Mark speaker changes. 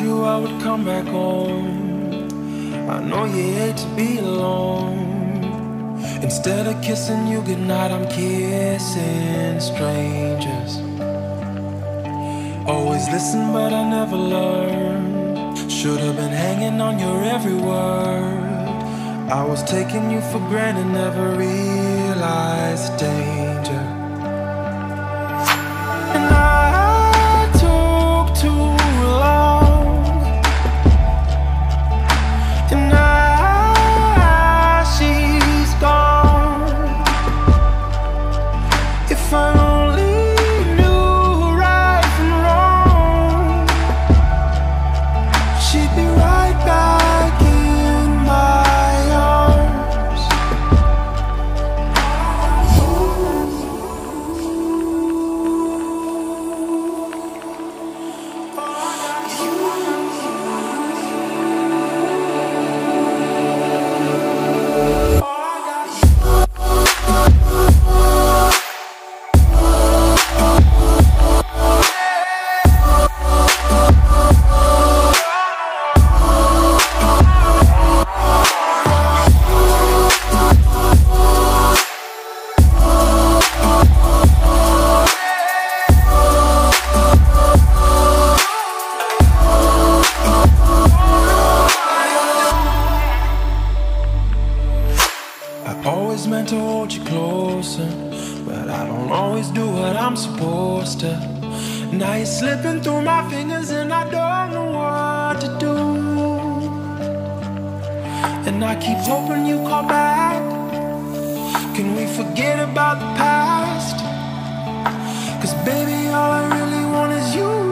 Speaker 1: you I would come back home. I know you hate to be alone. Instead of kissing you goodnight, I'm kissing strangers. Always listen, but I never learned. Should've been hanging on your every word. I was taking you for granted, never realized the danger. And I took too long. And now she's gone. If I only knew right from wrong, she'd be right back in my arms. I always meant to hold you closer, but I don't always do what I'm supposed to. Now you're slipping through my fingers and I don't know what to do. And I keep hoping you call back. Can we forget about the past? 'Cause baby, all I really want is you.